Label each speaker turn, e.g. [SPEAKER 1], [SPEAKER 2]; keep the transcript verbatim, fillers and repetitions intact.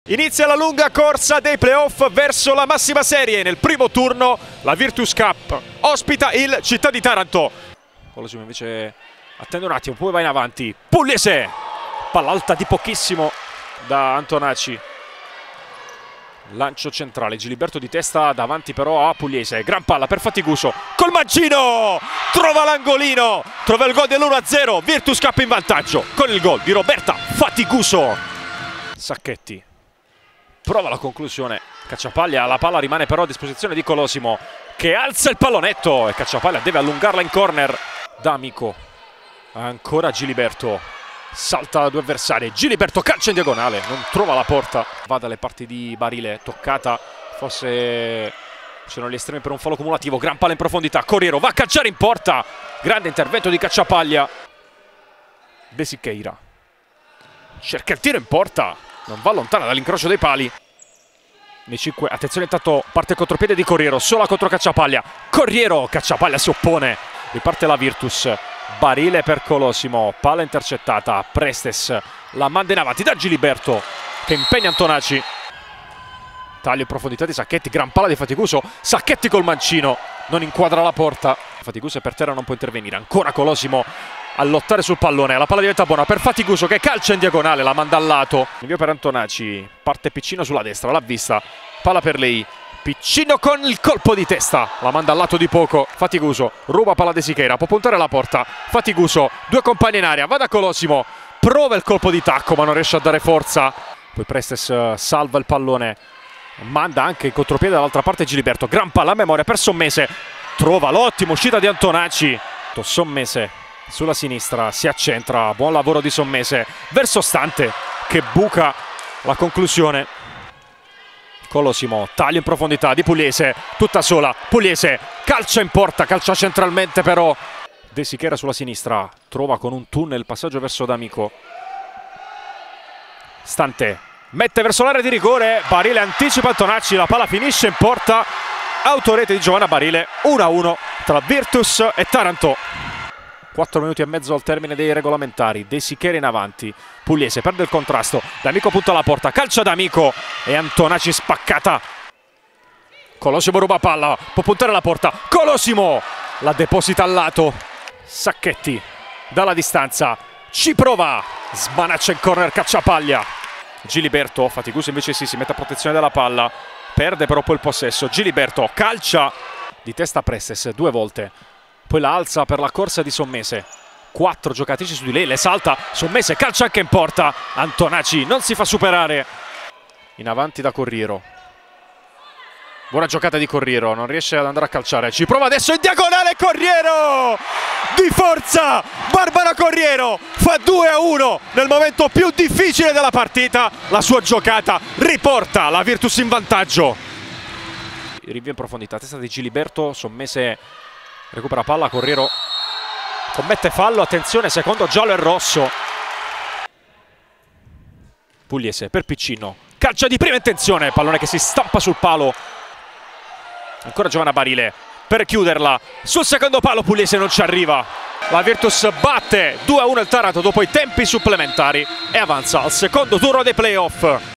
[SPEAKER 1] Inizia la lunga corsa dei playoff verso la massima serie. Nel primo turno la Virtus Cup ospita il Città di Taranto. Colosimo invece attende un attimo, poi va in avanti. Pugliese, palla alta di pochissimo da Antonacci. Lancio centrale, Giliberto di testa davanti però a Pugliese. Gran palla per Fatiguso, col mancino, trova l'angolino, trova il gol dell'uno a zero. Virtus Cup in vantaggio con il gol di Roberta Fatiguso. Sacchetti prova la conclusione, Cacciapaglia, la palla rimane però a disposizione di Colosimo che alza il pallonetto e Cacciapaglia deve allungarla in corner. D'Amico, ancora Giliberto, salta da due avversari, Giliberto calcia in diagonale, non trova la porta, va dalle parti di Barile, toccata, forse c'erano gli estremi per un fallo cumulativo. Gran palla in profondità, Corriero va a calciare in porta, grande intervento di Cacciapaglia. De Siqueira cerca il tiro in porta, non va lontana dall'incrocio dei pali. Nei cinque, attenzione, intanto parte il contropiede di Corriero, sola contro Cacciapaglia, Corriero, Cacciapaglia si oppone, riparte la Virtus. Barile per Colosimo, palla intercettata, Prestes la manda in avanti da Giliberto che impegna Antonacci. Taglio in profondità di Sacchetti, gran palla di Fatiguso, Sacchetti col mancino, non inquadra la porta. Fatiguso è per terra, non può intervenire, ancora Colosimo a lottare sul pallone, la palla diventa buona per Fatiguso che calcia in diagonale, la manda al lato. Invio per Antonacci, parte Piccino sulla destra, l'ha vista, palla per lei. Piccino con il colpo di testa, la manda al lato di poco. Fatiguso ruba palla De Siqueira, può puntare la porta. Fatiguso, due compagni in aria, va da Colosimo, prova il colpo di tacco ma non riesce a dare forza. Poi Prestes salva il pallone, manda anche il contropiede dall'altra parte Giliberto. Gran palla a memoria per Sommese, trova l'ottima uscita di Antonacci. Sommese sulla sinistra si accentra, buon lavoro di Sommese verso Stante che buca la conclusione. Colosimo, taglio in profondità di Pugliese, tutta sola, Pugliese calcia in porta, calcia centralmente però. De Siqueira sulla sinistra, trova con un tunnel il passaggio verso D'Amico. Stante, mette verso l'area di rigore, Barile anticipa Antonacci, la palla finisce in porta. Autorete di Giovanna Barile, uno a uno tra Virtus e Taranto. quattro minuti e mezzo al termine dei regolamentari, De Siqueira in avanti, Pugliese perde il contrasto, D'Amico punta alla porta, calcia D'Amico e Antonacci spaccata. Colosimo ruba palla, può puntare alla porta, Colosimo la deposita al lato. Sacchetti dalla distanza, ci prova, smanaccia in corner Cacciapaglia. Giliberto, Fatiguso invece sì, si mette a protezione della palla, perde però poi il possesso. Giliberto calcia di testa Prestes due volte, poi la alza per la corsa di Sommese, quattro giocatrici su di lei, le salta, Sommese calcia anche in porta, Antonacci non si fa superare. In avanti da Corriero, buona giocata di Corriero, non riesce ad andare a calciare, ci prova adesso in diagonale Corriero, di forza, Barbara Corriero fa due a uno nel momento più difficile della partita, la sua giocata riporta la Virtus in vantaggio. Rinvio in profondità, testa di Giliberto, Sommese recupera palla, Corriero commette fallo, attenzione, secondo giallo e rosso. Pugliese per Piccino, calcia di prima intenzione, pallone che si stampa sul palo. Ancora Giovanna Barile per chiuderla, sul secondo palo Pugliese non ci arriva. La Virtus batte due a uno il Taranto dopo i tempi supplementari e avanza al secondo turno dei playoff.